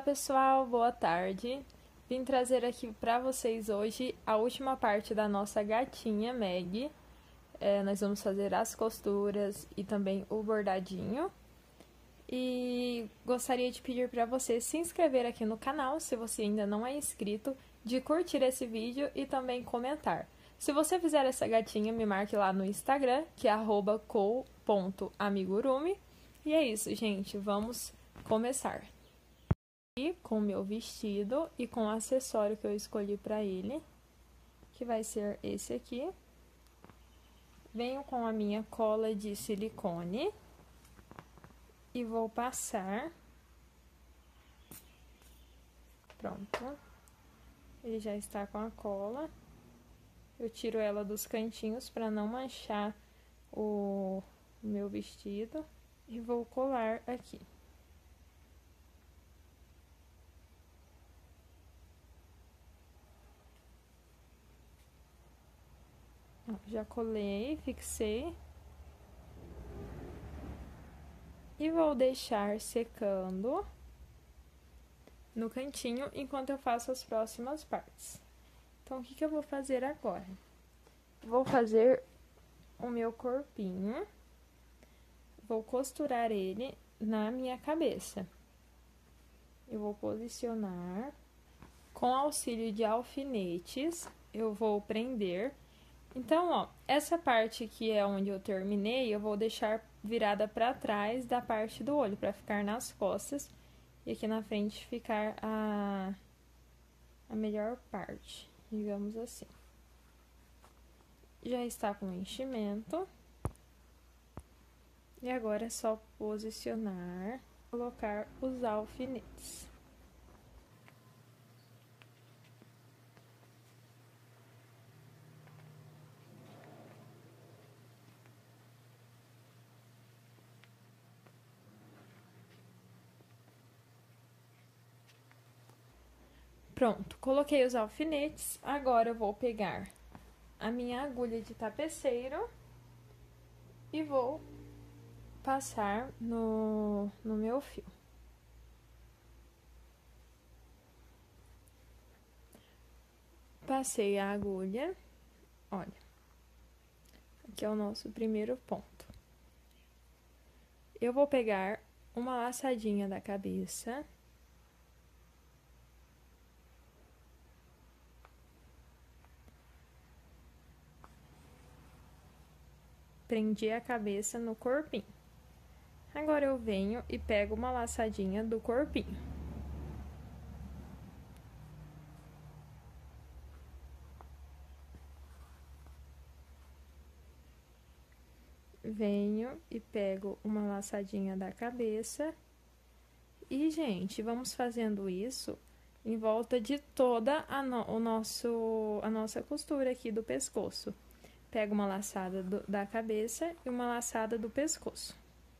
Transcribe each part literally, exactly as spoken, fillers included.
pessoal, boa tarde. Vim trazer aqui para vocês hoje a última parte da nossa gatinha Meg. É, nós vamos fazer as costuras e também o bordadinho. E gostaria de pedir para você se inscrever aqui no canal, se você ainda não é inscrito, de curtir esse vídeo e também comentar. Se você fizer essa gatinha, me marque lá no Instagram, que é arroba co ponto amigurumi. E é isso, gente, vamos começar. E com o meu vestido e com o acessório que eu escolhi para ele, que vai ser esse aqui. Venho com a minha cola de silicone e vou passar. Pronto. Ele já está com a cola. Eu tiro ela dos cantinhos para não manchar o meu vestido e vou colar aqui. Já colei, fixei. E vou deixar secando no cantinho enquanto eu faço as próximas partes. Então, o que que eu vou fazer agora? Vou fazer o meu corpinho. Vou costurar ele na minha cabeça. Eu vou posicionar. Com auxílio de alfinetes, eu vou prender. Então, ó, essa parte que é onde eu terminei, eu vou deixar virada para trás da parte do olho, para ficar nas costas. E aqui na frente ficar a, a melhor parte, digamos assim. Já está com o enchimento. E agora é só posicionar, colocar os alfinetes. Pronto, coloquei os alfinetes, agora eu vou pegar a minha agulha de tapeceiro e vou passar no, no meu fio. Passei a agulha, olha, aqui é o nosso primeiro ponto. Eu vou pegar uma laçadinha da cabeça. Prendi a cabeça no corpinho. Agora, eu venho e pego uma laçadinha do corpinho. Venho e pego uma laçadinha da cabeça. E, gente, vamos fazendo isso em volta de toda a, no, o nosso, a nossa costura aqui do pescoço. Pego uma laçada do, da cabeça e uma laçada do pescoço.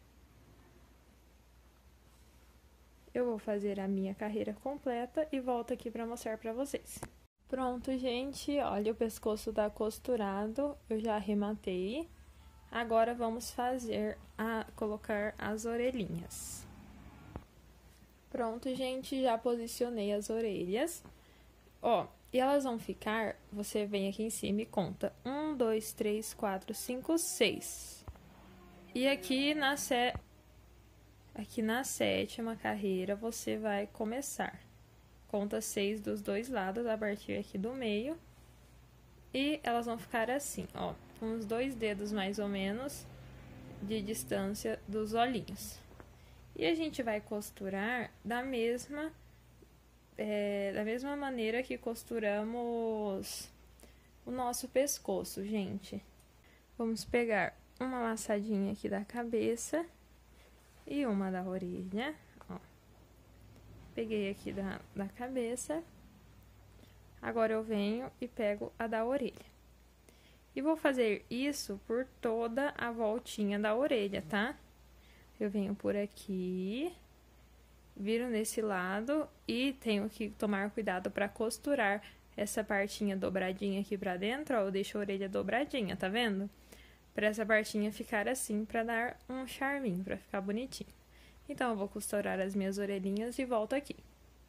Eu vou fazer a minha carreira completa e volto aqui para mostrar para vocês. Pronto, gente, olha, o pescoço tá costurado, eu já arrematei. Agora, vamos fazer, a, colocar as orelhinhas. Pronto, gente, já posicionei as orelhas. Ó, e elas vão ficar, você vem aqui em cima e conta. Um, dois, três, quatro, cinco, seis. E aqui na, sé... aqui na sétima carreira, você vai começar. Conta seis dos dois lados, a partir aqui do meio. E elas vão ficar assim, ó, com uns dois dedos mais ou menos de distância dos olhinhos. E a gente vai costurar da mesma... É, da mesma maneira que costuramos o nosso pescoço, gente. Vamos pegar uma laçadinha aqui da cabeça e uma da orelha, ó. Peguei aqui da, da cabeça. Agora, eu venho e pego a da orelha. E vou fazer isso por toda a voltinha da orelha, tá? Eu venho por aqui... Viro nesse lado e tenho que tomar cuidado para costurar essa partinha dobradinha aqui pra dentro, ó, eu deixo a orelha dobradinha, tá vendo? Pra essa partinha ficar assim, pra dar um charminho, pra ficar bonitinho. Então, eu vou costurar as minhas orelhinhas e volto aqui.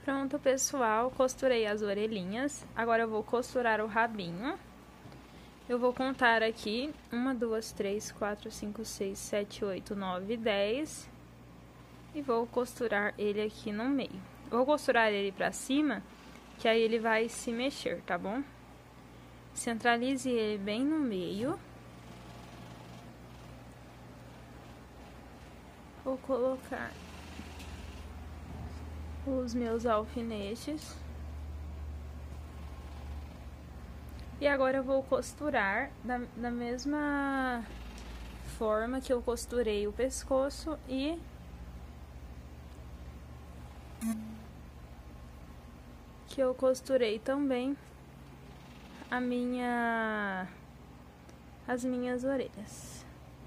Pronto, pessoal, costurei as orelhinhas. Agora eu vou costurar o rabinho. Eu vou contar aqui uma, duas, três, quatro, cinco, seis, sete, oito, nove, dez. E vou costurar ele aqui no meio. Vou costurar ele pra cima, que aí ele vai se mexer, tá bom? Centralize ele bem no meio. Vou colocar os meus alfinetes. E agora eu vou costurar da, da mesma forma que eu costurei o pescoço e que eu costurei também a minha as minhas orelhas.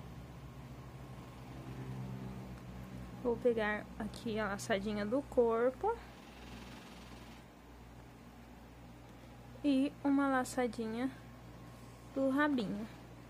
Vou pegar aqui a laçadinha do corpo e uma laçadinha do rabinho.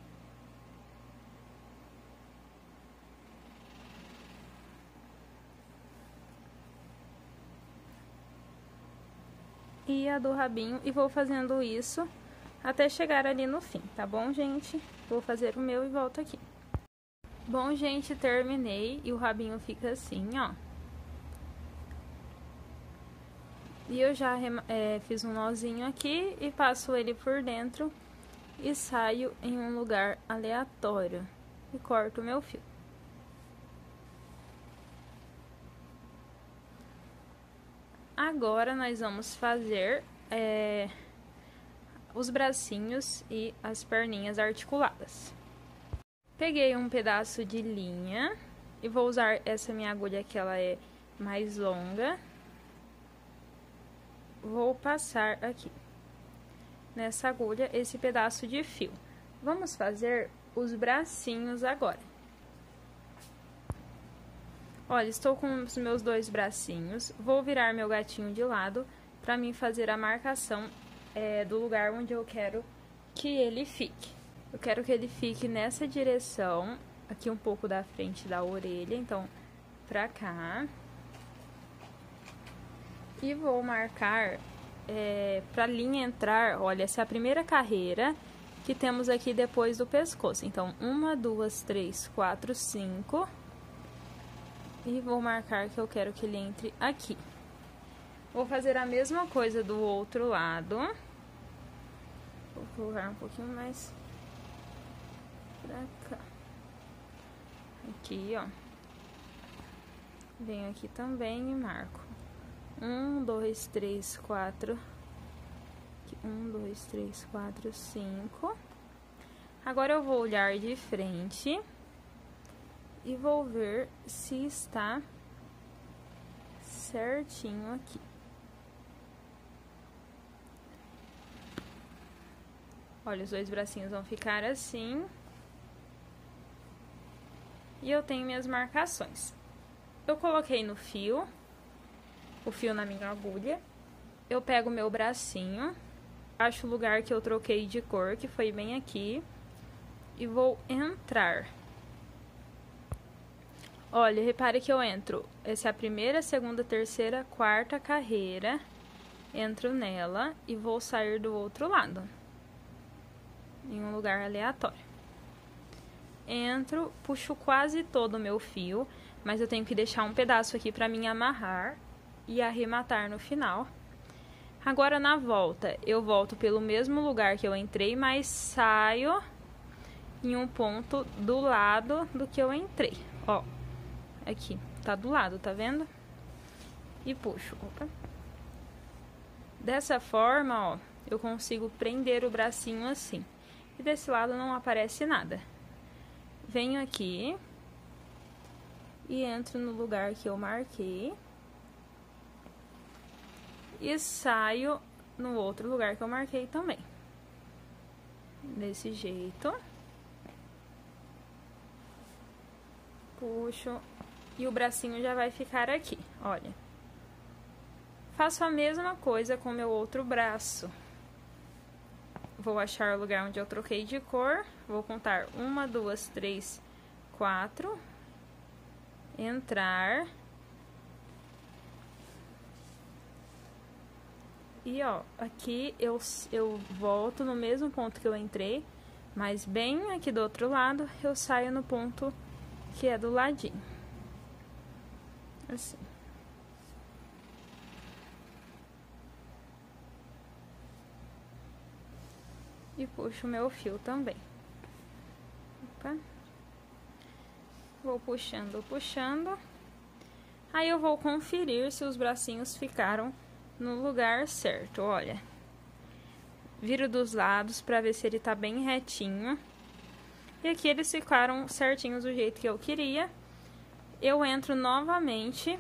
E a do rabinho, e vou fazendo isso até chegar ali no fim, tá bom, gente? Vou fazer o meu e volto aqui. Bom, gente, terminei e o rabinho fica assim, ó. E eu já é, fiz um nozinho aqui e passo ele por dentro e saio em um lugar aleatório e corto o meu fio. Agora nós vamos fazer é, os bracinhos e as perninhas articuladas. Peguei um pedaço de linha e vou usar essa minha agulha que ela é mais longa. Vou passar aqui nessa agulha esse pedaço de fio. Vamos fazer os bracinhos agora. Olha, estou com os meus dois bracinhos. Vou virar meu gatinho de lado para mim fazer a marcação é, do lugar onde eu quero que ele fique. Eu quero que ele fique nessa direção, aqui um pouco da frente da orelha, então, pra cá. E vou marcar é, pra linha entrar, olha, essa é a primeira carreira que temos aqui depois do pescoço. Então, uma, duas, três, quatro, cinco. E vou marcar que eu quero que ele entre aqui. Vou fazer a mesma coisa do outro lado. Vou colocar um pouquinho mais pra cá. Aqui, ó. Venho aqui também e marco. Um, dois, três, quatro. Um, dois, três, quatro, cinco. Agora eu vou olhar de frente e vou ver se está certinho aqui. Olha, os dois bracinhos vão ficar assim. E eu tenho minhas marcações. Eu coloquei no fio, o fio na minha agulha. Eu pego o meu bracinho, acho o lugar que eu troquei de cor, que foi bem aqui, e vou entrar. Olha, repare que eu entro, essa é a primeira, segunda, terceira, quarta carreira. Entro nela e vou sair do outro lado, em um lugar aleatório. Entro, puxo quase todo o meu fio, mas eu tenho que deixar um pedaço aqui pra mim amarrar e arrematar no final. Agora, na volta, eu volto pelo mesmo lugar que eu entrei, mas saio em um ponto do lado do que eu entrei. Ó, aqui, tá do lado, tá vendo? E puxo, opa. Dessa forma, ó, eu consigo prender o bracinho assim. E desse lado não aparece nada. Venho aqui e entro no lugar que eu marquei. E saio no outro lugar que eu marquei também. Desse jeito. Puxo. E o bracinho já vai ficar aqui, olha. Faço a mesma coisa com o meu outro braço. Vou achar o lugar onde eu troquei de cor. Vou contar uma, duas, três, quatro. Entrar. E ó, aqui eu, eu volto no mesmo ponto que eu entrei, mas bem aqui do outro lado eu saio no ponto que é do ladinho. Assim. E puxo o meu fio também. Opa. Vou puxando, puxando. Aí eu vou conferir se os bracinhos ficaram no lugar certo, olha. Viro dos lados pra ver se ele tá bem retinho. E aqui eles ficaram certinhos do jeito que eu queria. Eu entro novamente.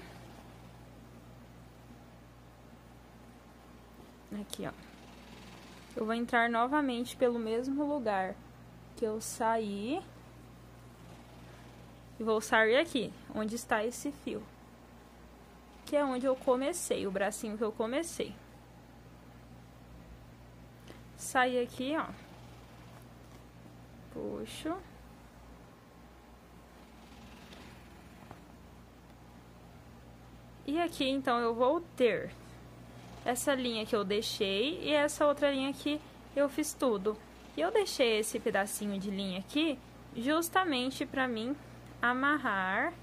Aqui, ó. Eu vou entrar novamente pelo mesmo lugar que eu saí. E vou sair aqui, onde está esse fio. Que é onde eu comecei, o bracinho que eu comecei. Saí aqui, ó. Puxo. E aqui, então, eu vou ter essa linha que eu deixei e essa outra linha que eu fiz tudo. E eu deixei esse pedacinho de linha aqui justamente pra mim amarrar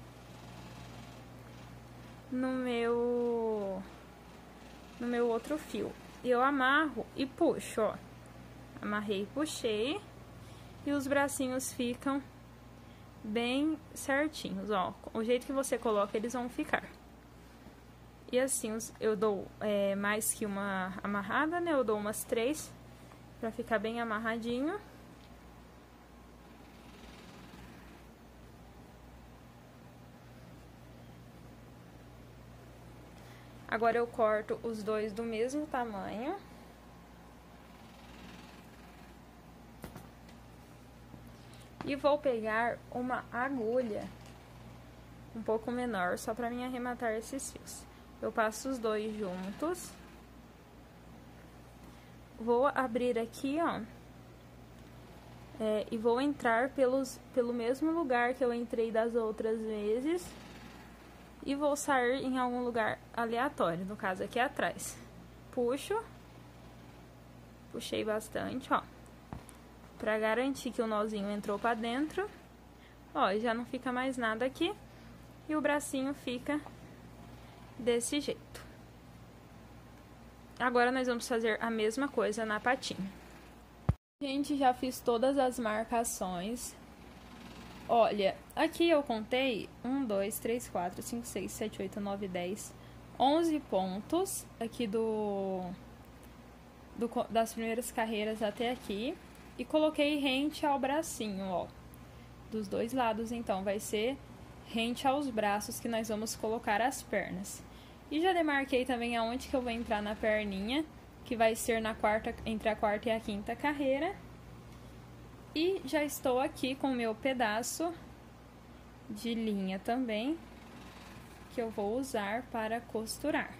no meu no meu outro fio. Eu amarro e puxo, ó. Amarrei e puxei. E os bracinhos ficam bem certinhos, ó. O jeito que você coloca, eles vão ficar. E assim, eu dou é, mais que uma amarrada, né? Eu dou umas três pra ficar bem amarradinho. Agora eu corto os dois do mesmo tamanho. E vou pegar uma agulha um pouco menor, só pra mim arrematar esses fios. Eu passo os dois juntos. Vou abrir aqui, ó. É, e vou entrar pelos, pelo mesmo lugar que eu entrei das outras vezes. E vou sair em algum lugar aleatório, no caso aqui atrás. Puxo. Puxei bastante, ó. Pra garantir que o nozinho entrou pra dentro. Ó, já não fica mais nada aqui. E o bracinho fica desse jeito. Agora nós vamos fazer a mesma coisa na patinha. Gente, já fiz todas as marcações. Olha, aqui eu contei um, dois, três, quatro, cinco, seis, sete, oito, nove, dez, onze pontos aqui do, do das primeiras carreiras até aqui. E coloquei rente ao bracinho, ó. Dos dois lados, então, vai ser rente aos braços que nós vamos colocar as pernas. E já demarquei também aonde que eu vou entrar na perninha, que vai ser na quarta, entre a quarta e a quinta carreira. E já estou aqui com o meu pedaço de linha também, que eu vou usar para costurar.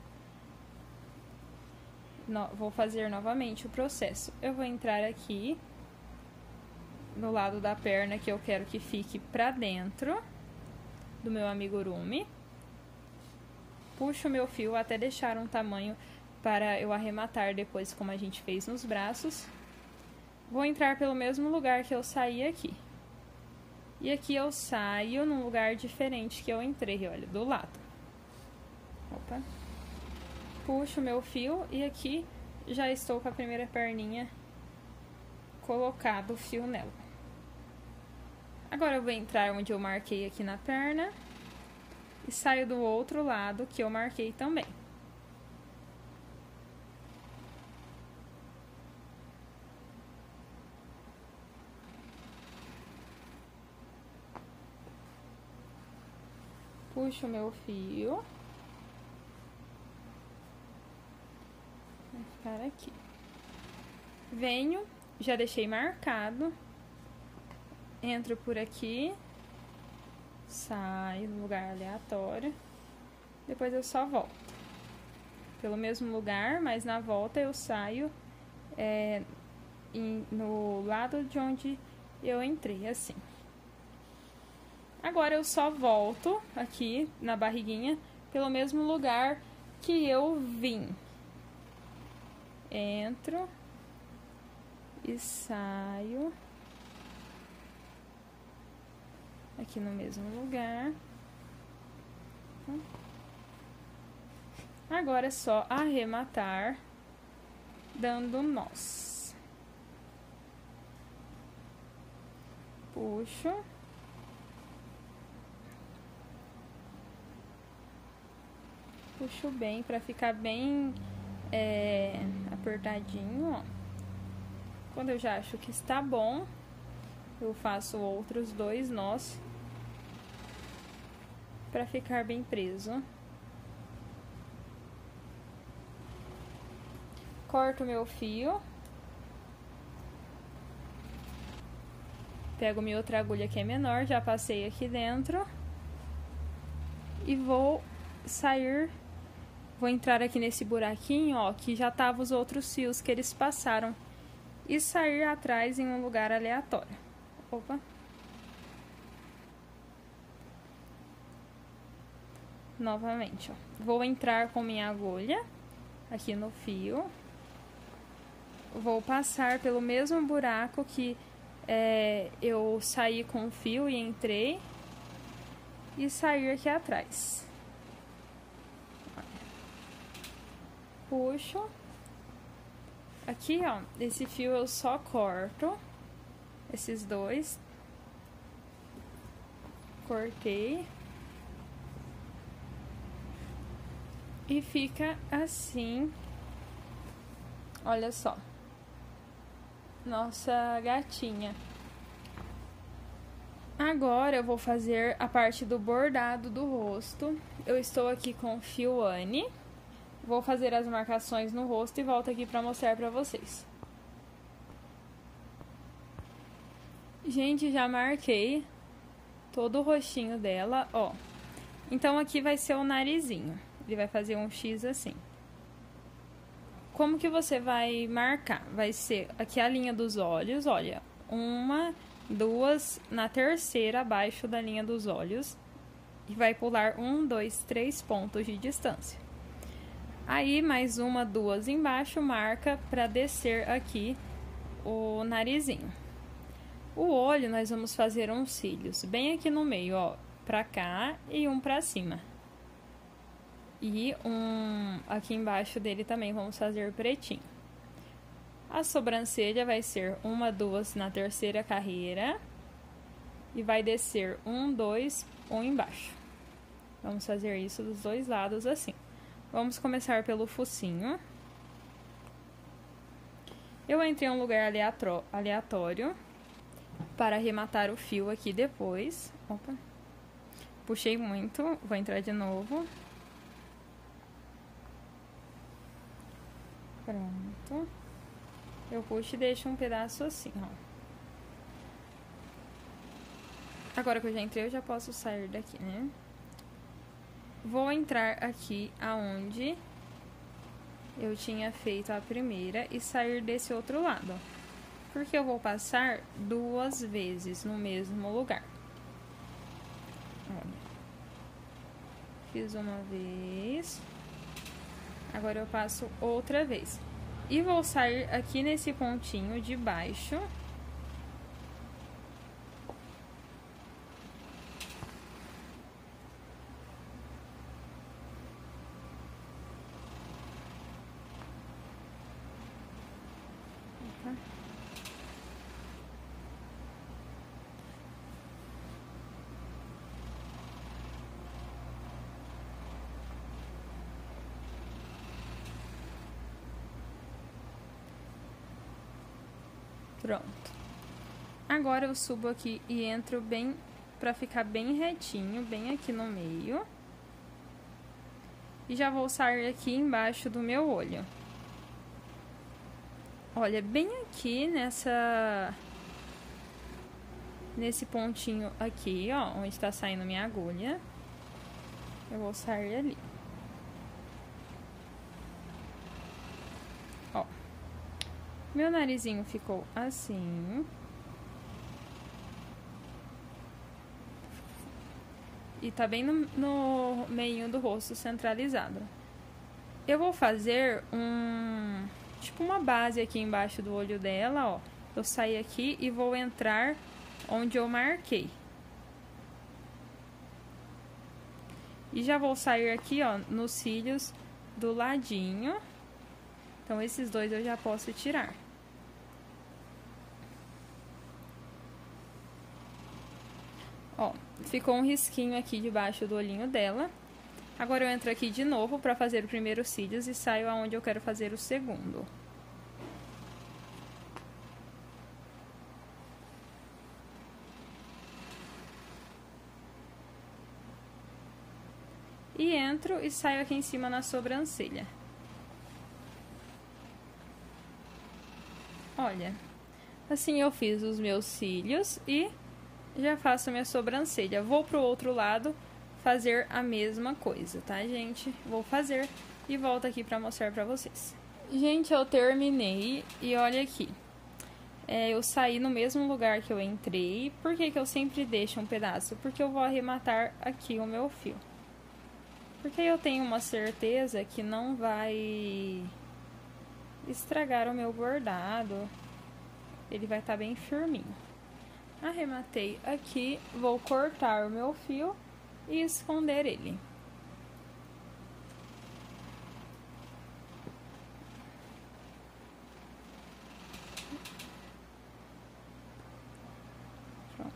No, vou fazer novamente o processo. Eu vou entrar aqui no lado da perna que eu quero que fique pra dentro do meu amigurumi. Puxo o meu fio até deixar um tamanho para eu arrematar depois, como a gente fez nos braços. Vou entrar pelo mesmo lugar que eu saí aqui. E aqui eu saio num lugar diferente que eu entrei, olha, do lado. Opa. Puxo o meu fio e aqui já estou com a primeira perninha colocado o fio nela. Agora eu vou entrar onde eu marquei aqui na perna e saio do outro lado que eu marquei também. Puxo o meu fio. Vai ficar aqui. Venho, já deixei marcado. Entro por aqui. Saio no lugar aleatório. Depois eu só volto. Pelo mesmo lugar, mas na volta eu saio é, em, no lado de onde eu entrei, assim. Agora eu só volto aqui na barriguinha pelo mesmo lugar que eu vim. entro e saio aqui no mesmo lugar. Agora é só arrematar dando nós. Puxo. Puxo bem para ficar bem é, apertadinho, ó. Quando eu já acho que está bom, eu faço outros dois nós para ficar bem preso. Corto meu fio. Pego minha outra agulha que é menor, já passei aqui dentro. E vou sair, vou entrar aqui nesse buraquinho, ó, que já tava os outros fios que eles passaram. E sair atrás em um lugar aleatório. Opa. Novamente, ó. Vou entrar com minha agulha aqui no fio. Vou passar pelo mesmo buraco que é, eu saí com o fio e entrei. E sair aqui atrás. Puxo. Aqui, ó, esse fio eu só corto. Esses dois. Cortei. E fica assim. Olha só. Nossa gatinha. Agora eu vou fazer a parte do bordado do rosto. Eu estou aqui com fio Anne. Vou fazer as marcações no rosto e volto aqui pra mostrar pra vocês. Gente, já marquei todo o rostinho dela, ó. Então aqui vai ser o narizinho. Ele vai fazer um X assim. Como que você vai marcar? Vai ser aqui a linha dos olhos, olha. Uma, duas, na terceira abaixo da linha dos olhos. E vai pular um, dois, três pontos de distância. Aí, mais uma, duas embaixo, marca para descer aqui o narizinho. O olho, nós vamos fazer uns cílios, bem aqui no meio, ó, pra cá e um pra cima. E um aqui embaixo dele também vamos fazer pretinho. A sobrancelha vai ser uma, duas na terceira carreira. E vai descer um, dois, um embaixo. Vamos fazer isso dos dois lados assim. Vamos começar pelo focinho. Eu entrei em um lugar aleatório para arrematar o fio aqui depois. Opa. Puxei muito, vou entrar de novo. Pronto. Eu puxo e deixo um pedaço assim, ó. Agora que eu já entrei, eu já posso sair daqui, né? Vou entrar aqui aonde eu tinha feito a primeira e sair desse outro lado, ó. Porque eu vou passar duas vezes no mesmo lugar. Olha. Fiz uma vez. Agora eu passo outra vez. E vou sair aqui nesse pontinho de baixo. Pronto. Agora eu subo aqui e entro bem, pra ficar bem retinho, bem aqui no meio. E já vou sair aqui embaixo do meu olho. Olha, bem aqui nessa... Nesse pontinho aqui, ó, onde está saindo minha agulha. Eu vou sair ali. Ó. Meu narizinho ficou assim. E tá bem no, no meio do rosto centralizado. Eu vou fazer um, tipo uma base aqui embaixo do olho dela, ó. Eu saí aqui e vou entrar onde eu marquei. E já vou sair aqui, ó, nos cílios do ladinho. Então, esses dois eu já posso tirar. Ó, ficou um risquinho aqui debaixo do olhinho dela. Agora eu entro aqui de novo para fazer o primeiro cílios e saio aonde eu quero fazer o segundo. E entro e saio aqui em cima na sobrancelha. Olha, assim eu fiz os meus cílios e já faço minha sobrancelha. Vou pro outro lado fazer a mesma coisa, tá, gente? Vou fazer e volto aqui pra mostrar pra vocês. Gente, eu terminei e olha aqui. É, eu saí no mesmo lugar que eu entrei. Por que que eu sempre deixo um pedaço? Porque eu vou arrematar aqui o meu fio. Porque eu tenho uma certeza que não vai estragar o meu bordado. Ele vai estar bem firminho. Arrematei aqui, vou cortar o meu fio e esconder ele. Pronto.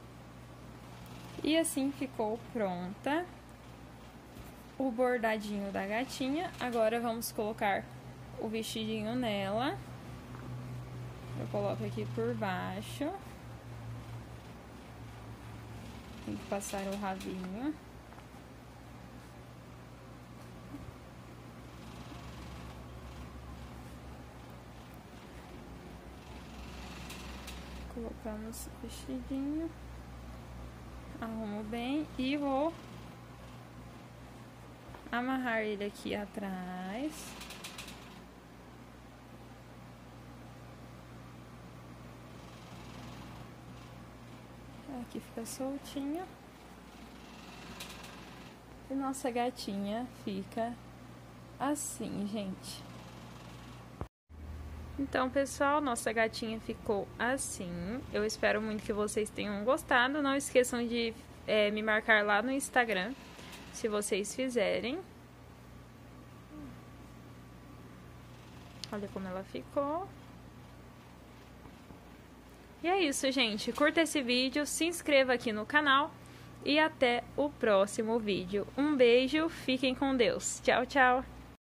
E assim ficou pronta o bordadinho da gatinha. Agora vamos colocar o vestidinho nela. Eu coloco aqui por baixo. Tem que passar o rabinho. Colocamos o vestidinho. Arrumo bem e vou amarrar ele aqui atrás. Aqui fica soltinho. E nossa gatinha fica assim, gente. Então, pessoal, nossa gatinha ficou assim. Eu espero muito que vocês tenham gostado. Não esqueçam de é, me marcar lá no Instagram, se vocês fizerem. Olha como ela ficou. E é isso, gente. Curta esse vídeo, se inscreva aqui no canal e até o próximo vídeo. Um beijo, fiquem com Deus. Tchau, tchau!